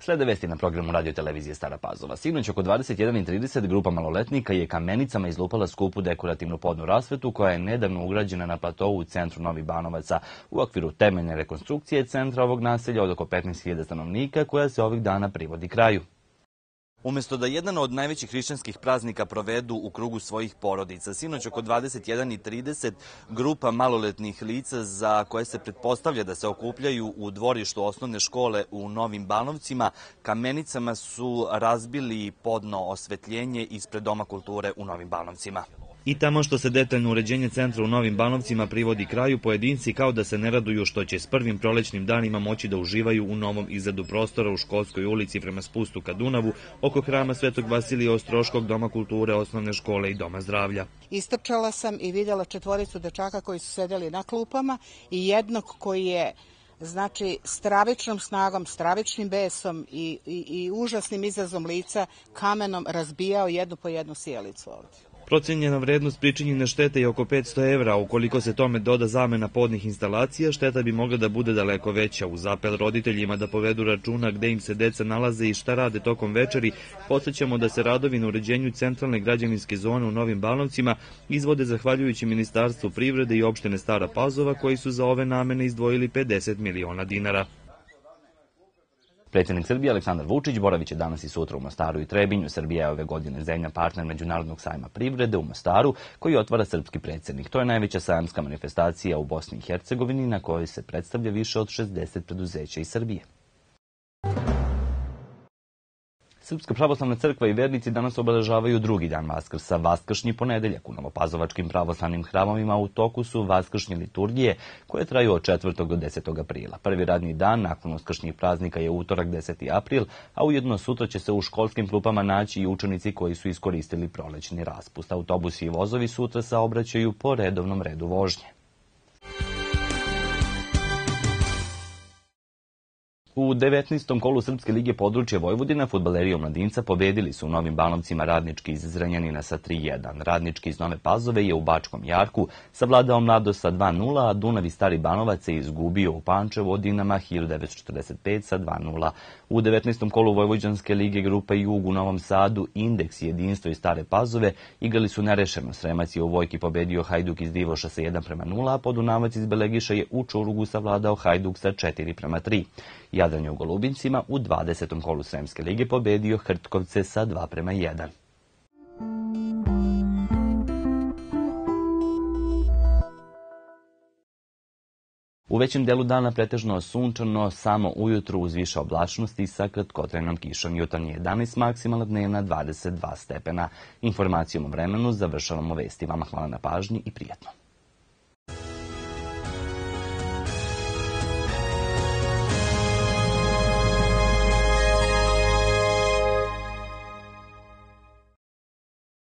Slede vesti na programu radio televizije Stara Pazova. Sinoć oko 21:30 grupa maloletnika je kamenicama izlupala skupu dekorativnu podnu rasvetu koja je nedavno ugrađena na platovu u centru Novih Banovaca u okviru temeljne rekonstrukcije centra ovog naselja od oko 15.000 stanovnika koja se ovih dana privodi kraju. Umesto da jedan od najvećih hrišćanskih praznika provedu u krugu svojih porodica, sinoć oko 21:30 grupa maloletnih lica za koje se pretpostavlja da se okupljaju u dvorištu osnovne škole u Novim Banovcima, kamenicama su razbili podno osvetljenje ispred Doma kulture u Novim Banovcima. I tamo što se detaljno uređenje centra u Novim Banovcima privodi kraju, pojedinci kao da se ne raduju što će s prvim prolećnim danima moći da uživaju u novom izgledu prostora u Školskoj ulici prema spustu ka Dunavu, oko hrama Svetog Vasilija Ostroškog, Doma kulture, osnovne škole i Doma zdravlja. Istrčala sam i vidjela 4 dečaka koji su sedeli na klupama i jednog koji je stravičnom snagom, stravičnim besom i užasnim izrazom lica kamenom razbijao jednu po jednu sjelicu ovdje. Procenjena vrednost pričinjene štete je oko 500 evra, a ukoliko se tome doda zamena podnih instalacija, šteta bi mogla da bude daleko veća. Uz apel roditeljima da povedu računa gde im se deca nalaze i šta rade tokom večeri, podsećamo da se radovi na uređenju centralne građevinske zone u Novim Banovcima izvode zahvaljujući Ministarstvu privrede i opštine Stara Pazova, koji su za ove namene izdvojili 50 miliona dinara. Predsjednik Srbije Aleksandar Vučić boravit će danas i sutra u Mostaru i Trebinju. Srbija je ove godine zemlja partner Međunarodnog sajma privrede u Mostaru, koji otvara srpski predsjednik. To je najveća sajamska manifestacija u Bosni i Hercegovini na kojoj se predstavlja više od 60 preduzeća iz Srbije. Srpska pravoslavna crkva i vernici danas obeležavaju drugi dan Vaskrsa, Vaskršnji ponedeljak. U novopazovačkim pravoslavnim hramovima u toku su vaskršnje liturgije koje traju od 4. do 10. aprila. Prvi radni dan nakon uskršnjih praznika je utorak 10. april, a ujedno sutra će se u školskim klupama naći i učenici koji su iskoristili prolećni raspust. Autobusi i vozovi sutra saobraćaju po redovnom redu vožnje. U 19. kolu Srpske lige područja Vojvodina fudbaleri omladinca pobedili su u Novim Banovcima Radnički iz Zrenjanina sa 3:1. Radnički iz Nove Pazove je u Bačkom Jarku savladao Mladost sa 2:0, a Dunav i Stari Banovac je izgubio u Pančevu od Dinama 1945 sa 2:0. U 19. kolu Vojvođanske lige grupa Jug u Novom Sadu, Indeks, Jedinstvo i Stare Pazove igrali su nerešeno. Sremac je u Vojki pobedio Hajduk iz Divoša sa 1:0, a Podunavac iz Belegiša je u Čurugu savladao Hajduk sa 4:3. Jadran je u Golubincima u 20. kolu Sremske lige pobedio Hrtkovce sa 2:1. U većem delu dana pretežno sunčano, samo ujutru uz više oblačnosti sa kratkotrajnom kišom. Jutarnji 11, maksimalna dnevna 22 stepena. Informacijom o vremenu završavamo vesti. Vama hvala na pažnji i prijatno.